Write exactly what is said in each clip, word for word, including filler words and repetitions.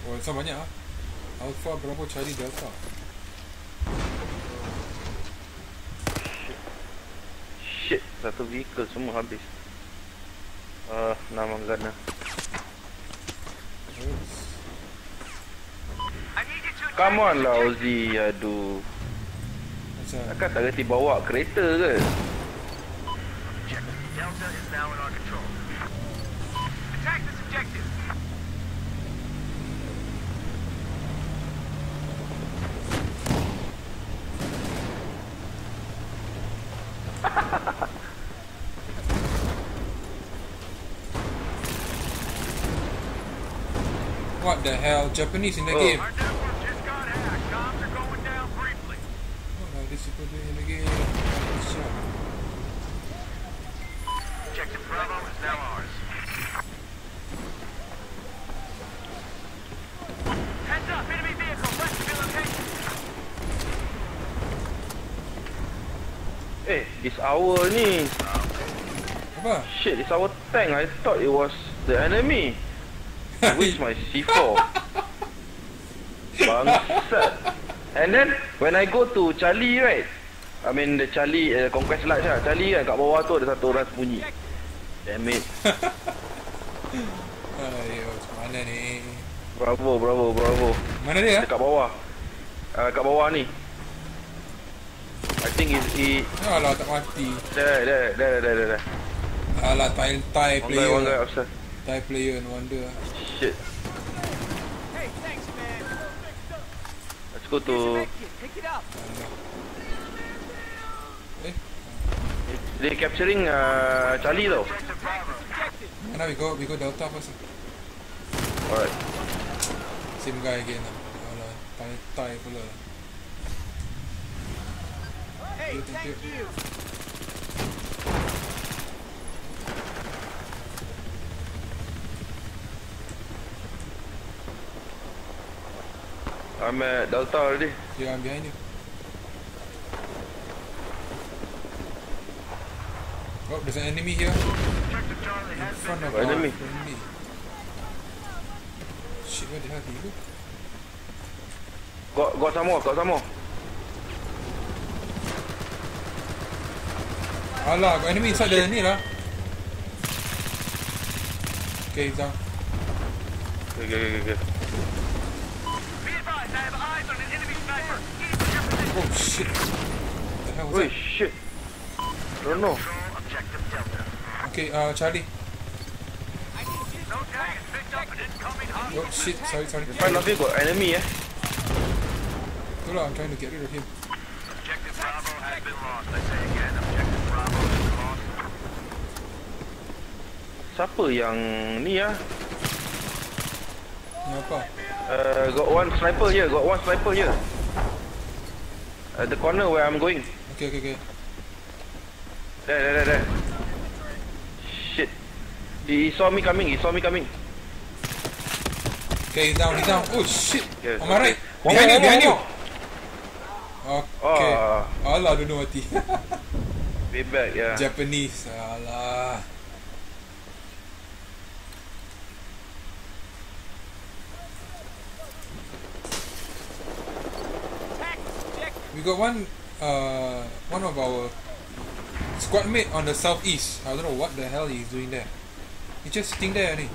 Oh, sama banyak ah. Alpha, Bravo, Charlie, Delta. Shit, satu vehicle semua habis. Uh, nama Gana. Come on lah Ozzy, aduh. Macam Takkan tak reti bawa kereta ke? Delta is now in our control. Attack this objective. what the hell? Japanese in the Oh. game. Our network just got hacked. Comms are going down briefly. What are these people doing in the game? Shit. Objective Bravo is now ours. Heads up, enemy vehicle west of your location. Eh, this our ni. Apa? Shit, this our tank. I thought it was the enemy. Where's my C four? Bangsat. And then when I go to Charlie, right? I mean the Charlie uh, Conquest Large lah. Charlie kan kat bawah tu ada satu orang sembunyi. Damn it. Ayo, macam mana ni? Bravo, bravo, bravo. Mana dia? Dekat bawah. Uh, kat bawah ni. I think is he. Alah, tak mati. Dah, dah, dah, dah, dah, dah. Alah, Thai, Thai One guy, player. one guy upstairs. Thai player, no wonder. Shit. Hey, thanks, man. Let's go to. Pick it up. Eh, They capturing uh, Charlie though. Objective Bravo. mana we go? We go Delta first. Alright. Same guy again lah. Alah, Thai, Thai pula. Hey, Thank thank you. I'm at Delta already. Yeah, I'm behind you. Oh, there's an enemy here. Objective Charlie In has front been of What our enemy? friendly. Shit, where the hell did he go? Got got some more, got some more. Alah, got enemy inside the ni lah. Okay, he's down. Okay, okay, okay, okay. Be advised, I have eyes on an enemy sniper. He's in your position. Oh shit. What the hell was Wait, that? shit. Don't know. Control objective Delta. Okay, uh, Charlie. No tag is picked up an incoming hostile. Oh shit, sorry, sorry. In front of you got enemy eh. Itulah, I'm trying to get rid of him. Objective Bravo has been lost. I say again, Objective Bravo has been lost. Siapa yang ni ah? Ni apa? Uh, got one sniper here, got one sniper here. At the corner where I'm going. Okay, okay, okay. There, there, there, there. Shit. He saw me coming, he saw me coming. Okay, he's down, he's down. Oh shit. Yes, On my okay. right. One Behind more, you, one behind you. more, Okay. Ah. Alah, don't know mati. Way back, yeah. Japanese. Alah. We got one, uh, one of our squad mate on the southeast. I don't know what the hell he's doing there. He's just sitting there, only.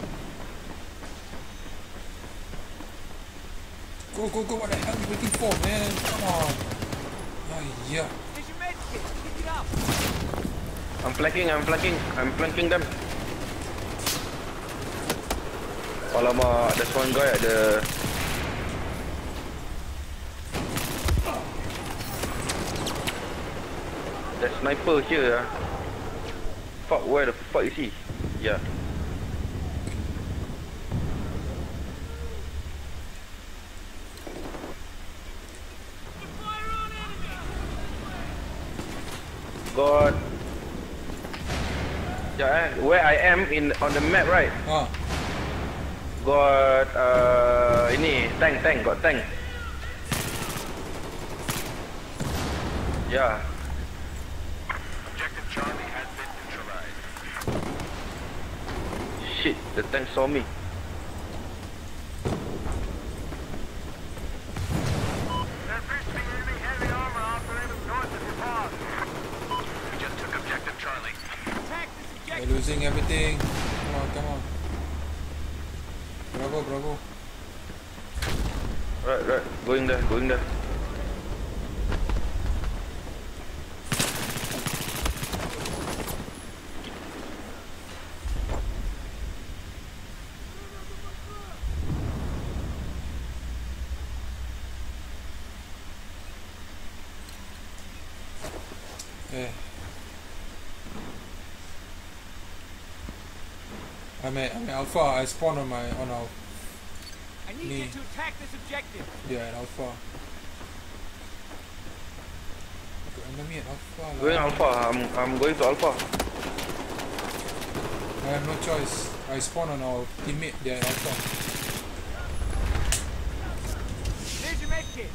Go, go, go! What the hell are you waiting for, man? Come on. Ah, yeah. Here's your med kit. Pick it up. I'm flanking, I'm flanking, I'm flanking them. Alamak, there's one guy at the. There's sniper here. Ah. Fuck, where the fuck is he? Yeah. God. Yeah, eh, where I am in on the map, right? Ah, Got uh ini tank tank got tank. Yeah. Objective Charlie has been neutralized. Shit, the tank saw me. losing everything. Come on, come on. Bravo, bravo. Right, right. Going there, going there. Eh. I'm at, I'm at Alpha. I spawned on my on our I need Me. you to attack this objective. yeah at Alpha. Got enemy at Alpha. lah. Going Alpha. I'm I'm going to Alpha. I have no choice. I spawned on our teammate there at Alpha. There's your med kit.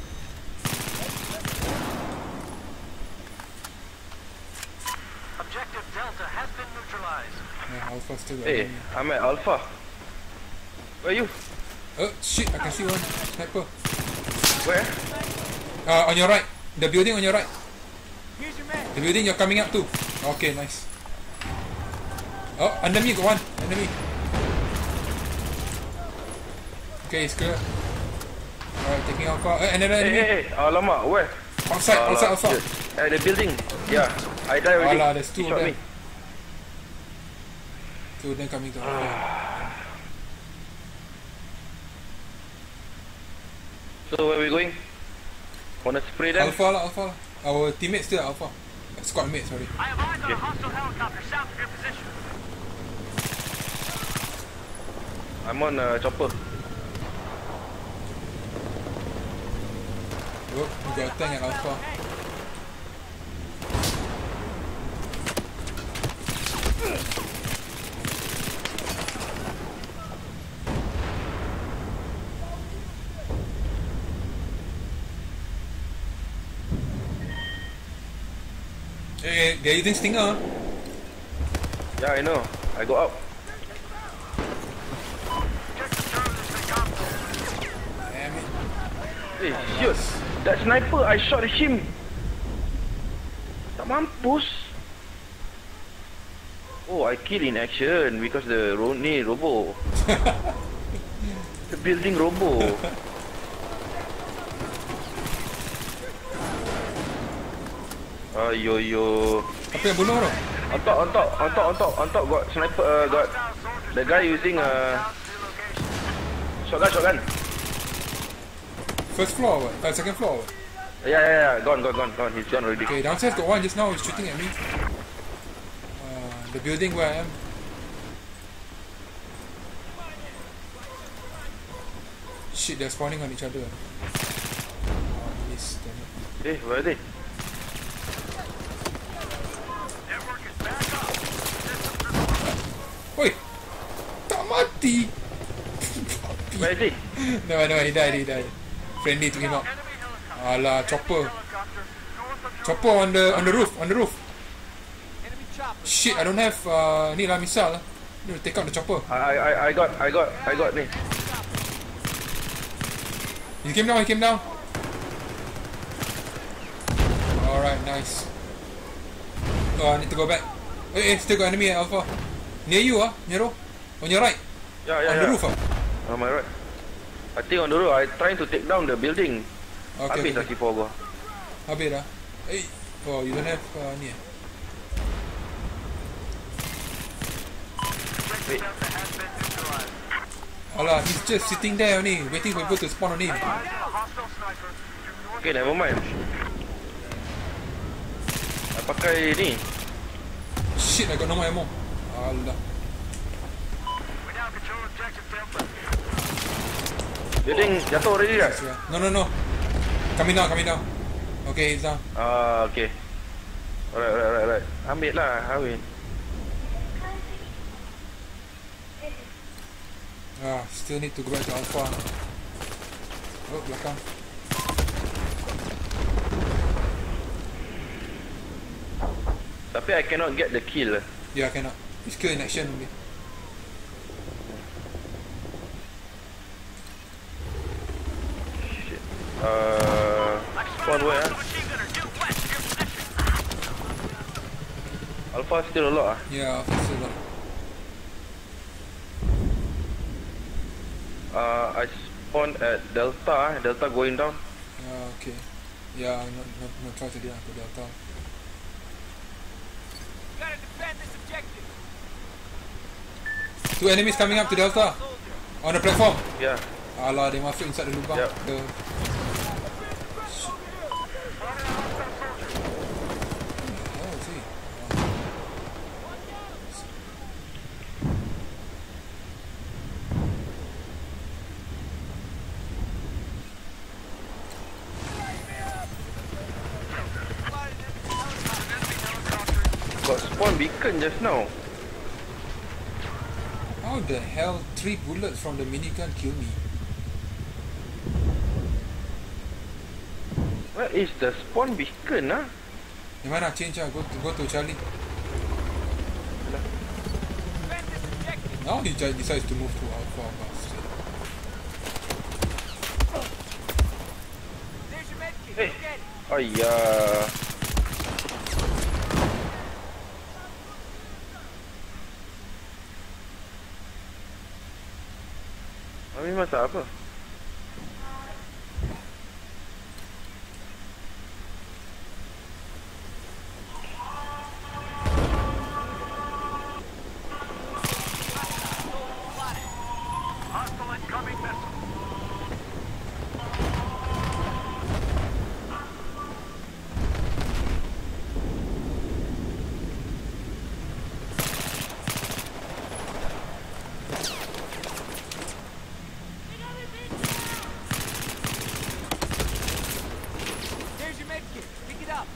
Objective Delta has been neutralized. Yeah, Alpha still got Hey, enemy. I'm at Alpha. Where are you? Oh shit! I can see one sniper. Where? Uh, on your right. The building on your right. Here's your med. The building you're coming up to. Okay, nice. Oh, under me got one. Under me. Okay, it's clear. Alright, taking Alpha. Uh, another Hey, enemy. hey, hey. Alamak, where? Outside, outside, Alah, outside. shit. At the building. Yeah, I died already. Alah, there's two He of shot them. me. Two of them coming to Alpha. So where we going? Wanna spray them? Alpha lah, Alpha lah. Our teammates still at Alpha. Squad mate, sorry. I have eyes on Yeah. a hostile helicopter south of your position. I'm on uh, chopper. Oh, we got a tank at Alpha. Eh, they're using Stinger. Yeah, I know. I go up. Damn it. Hey, shit. That sniper, I shot him. Tak mampus. Oh, I kill in action because the ro ni robo. The building robo. Ayo yo. Apa yang bunuh tu? On top, on top, on top, on top, on top got sniper, uh, got the guy using uh, shotgun, shotgun. First floor or what? Uh, second floor or what? Yeah, yeah, yeah, gone, gone, gone, gone. He's gone already. Okay, downstairs got one just now, he's shooting at me. Uh, the building where I am. Shit, they're spawning on each other. Oh, miss, damn it. Eh, where are they? Oi! Tak mati! Where is he? No, no, he died, he died. Friendly took him out. Alah, chopper. Chopper on the on the roof, on the roof. Enemy chopper. Shit, I don't have uh, ni lah missile lah. Need to take out the chopper. I, I, I got, I got, I got ni. He came down, he came down. Alright, nice. Oh, I need to go back. Eh, eh, still got enemy at Alpha. Near you ah, Nero. On your right. Yeah, yeah, On yeah. the roof ah. On my right. I think on the roof. I trying to take down the building. Okay, Habis okay. lah C four gua. Habis dah. Eh, oh, you don't have uh, ni eh. Wait. Alah, he's just sitting there only, waiting for people to spawn on him. Okay, never mind. I pakai ni. Shit, I got no more ammo. Alah. Building jatuh already right? Yeah. No, no, no. Coming down, coming down. Okay, he's down. Ah, okay. Alright, alright, alright, alright. Ambil lah, Hawin. Ah, still need to go back to Alpha. Oh, belakang. Tapi I cannot get the kill. Yeah, cannot. He's kill in action only. Shit. Uh, spawn where ah? Alpha still a lot ah. Yeah, Alpha still got. Uh, I spawned at Delta. Delta going down. Ah, okay. Yeah, no, no, no choice already lah to Delta. Gotta defend this objective. Two enemies coming up to Delta. On the platform. Yeah. Alah, they masuk inside the lubang. Yep. The... Oh, see. Got spawn beacon just now. How the hell three bullets from the minigun kill me? Where is the spawn beacon, ah? Di mana? Change lah. Go to, go to Charlie. Defend this objective. Now he j- decides to move to Alpha bastard. There's your medkit. Hey. Go get it. Ayah. Mami masak apa? Hostile incoming missile. There's your medkit. Pick it up.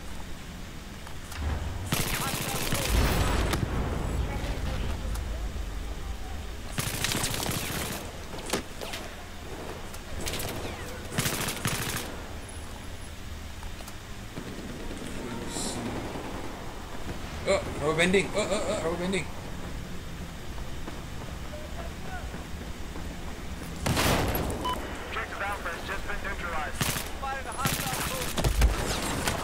Oh, rubber banding. Oh, oh, oh, rubber banding. Objective Alpha has just been neutralized. Spotted a hostile move.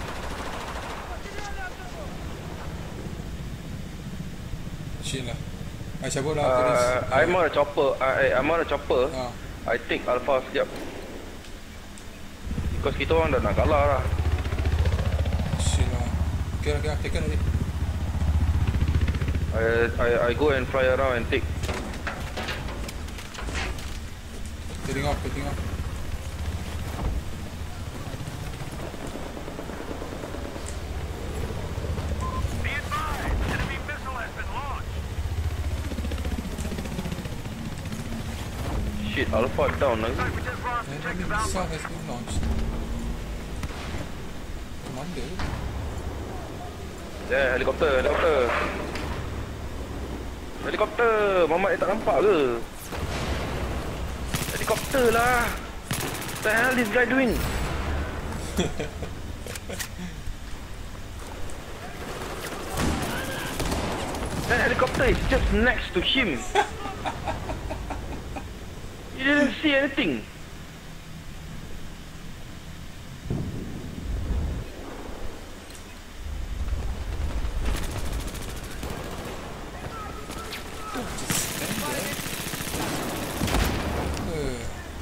Shit lah. I cabut lah after Uh, this. I'm on a chopper. I, I'm on a chopper. Ah, I take Alpha sekejap. Because kita orang dah nak kalah lah. shit lah. Okay lah, okay lah. Taken already. I, I, I go and fly around and take. Taking off, taking off. Be advised, enemy missile has been launched. Shit, Alpha down lagi. Looks like we just lost Enemy objective missile Alpha. has been launched. Commander? Yeah, helikopter, helikopter. Helikopter, Mamat ni tak nampak ke? Helikopter lah. What the hell this guy doing? That helicopter is just next to him. He didn't see anything. Just stand there. Uh,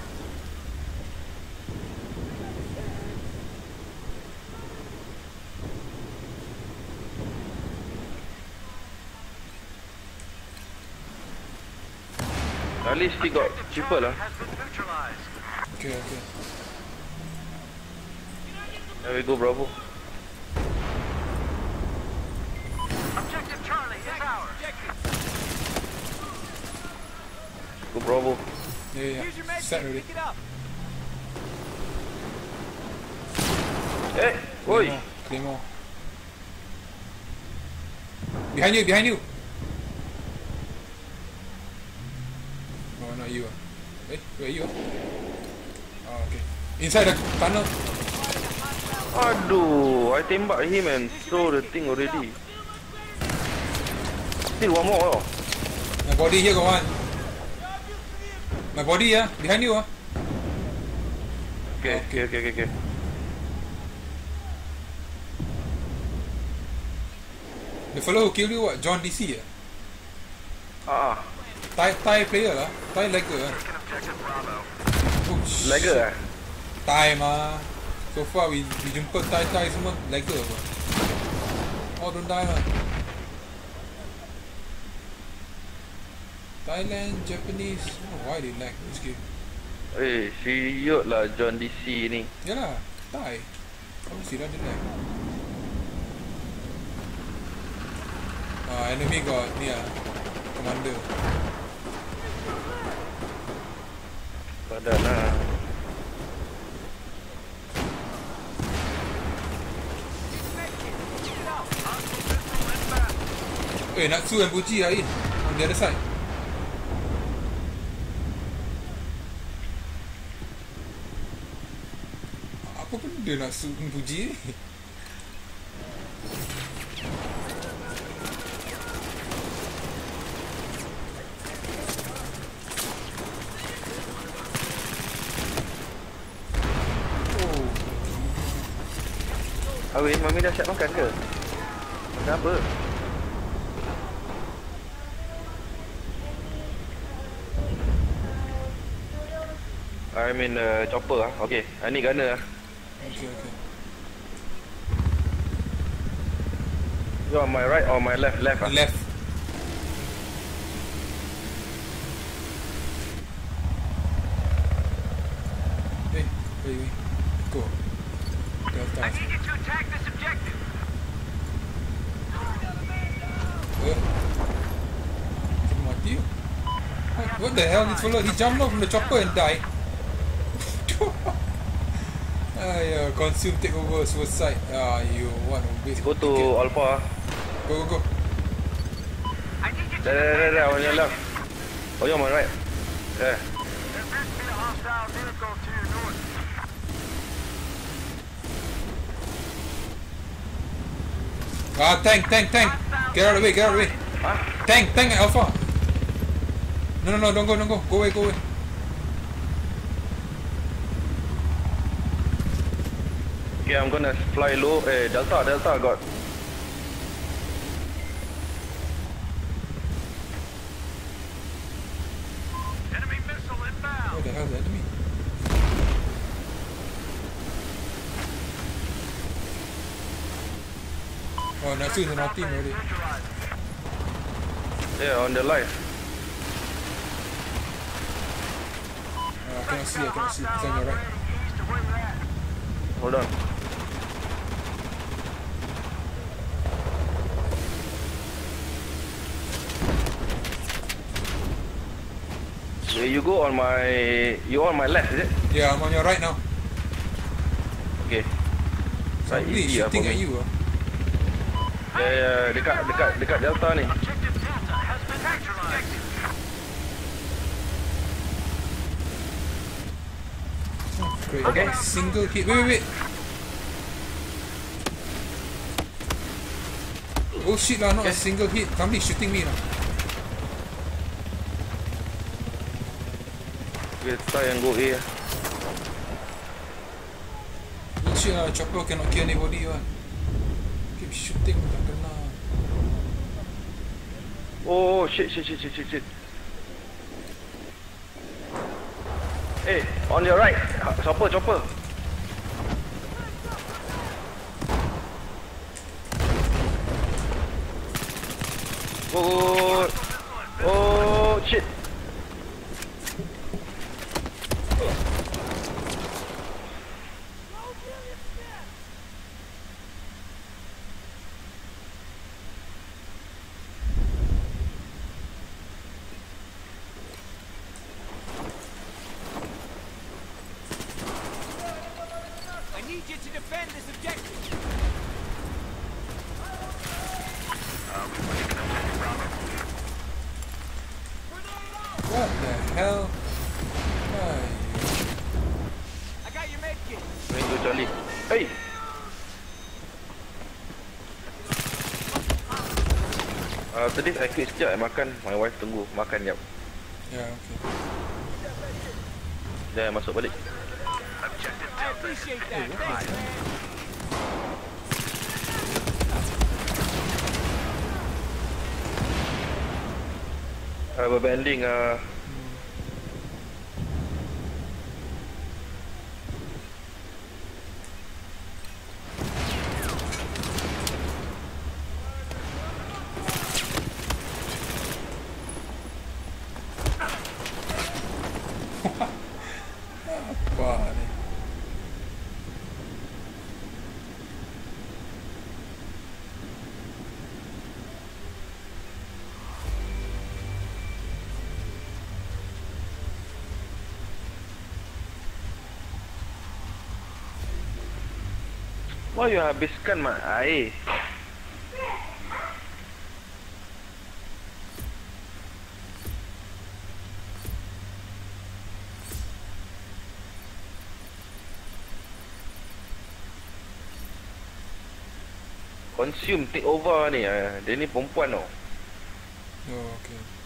At least he got cheaper lah. Has been neutralized. okay, okay. There we go, Bravo. Objective Charlie is ours. Go, Bravo. Yeah, Here's your yeah. medkit. Set already. Pick it up. Eh, oi. Claymore, Claymore. Behind you, behind you. Oh, not you. ah. Eh, where are you? ah? Oh, okay. Inside the tunnel. Aduh, I tembak him and throw the thing already. Still one more. Oh. My body here got one. My body, yeah, behind you. ah. Okay, okay, okay, okay, okay. The fellow who killed you, what? John D C? ah? Ah, Thai, Thai player lah. Thai lagger. ah. Taking objective Objective Bravo. Oh shit. Lagger lah. Thai mah. So far we, we jumpa Thai-Thai semua lagger apa. Oh don't die lah. Thailand, Japanese. Oh, why they lag this game? Eh, serius lah John D C ni. Yalah, Thai. Kamu sih dah dia lag. Ah, enemy got ni ah, commander. Padan lah. Eh, Natsu and Fuji are in on the other side. Apa benda Natsu and Fuji ni? Awin, Mami dah siap makan ke? Makan apa? I mean uh, chopper ah. Okay, I need gunner ah. Okay, okay. You on my right or my left? Left ah. Left. Hey, wait, wait. Go. Delta. I need you to attack this objective. Eh? Cuma mati you. What the hell? This fella, he jumped off from the chopper and died. Aiyah, consume take over suicide. Ah, you want to waste. Go to Alpha. Go, go, go. I need you to Dah, dah, dah, dah, on your left. Oh, you're on my right. Yeah. There appears to be a hostile vehicle to your north. Ah, tank, tank, tank. Get out of the way, get out of the way. Huh? Tank, tank at Alpha. No, no, no, don't go, don't go. Go away, go away. Okay, I'm gonna fly low. Eh, Delta, Delta got. Enemy missile inbound. Where the hell is the enemy? Oh, Natsu is in our team already. Yeah, on the line. Uh, I cannot see, I cannot see. It's on your right. East of where you're at. Hold on. Yeah, you go on my. You on my left, is it? Yeah, I'm on your right now. Okay. Right, Somebody easy lah shooting for at me. you. ah. Yeah, yeah, dekat, dekat, dekat Delta ni. Objective Delta has been neutralized. Great. Okay. Single hit. Wait, wait, wait. Oh shit lah, not a single hit. Somebody shooting me now. Okay, try and go A. Oh shit lah, chopper cannot kill anybody one. Keep shooting, tak kena. Oh, shit, shit, shit, shit, shit, shit. Hey, on your right. Ha- Chopper, chopper. Go, go, go, go. Oh, shit. I need you to defend this objective. What the hell? Ay. I got your med kit. Going to Charlie. Hey. Uh, tadi I quit sekejap, I makan. My wife tunggu. Makan jap. Yeah, okay. Then I masuk balik. Objective I appreciate that. Thanks, man. I have a bending. Uh, Wah, you habiskan mak air. Consume, take over ni. ah. Dia ni perempuan tau. Oh, okay.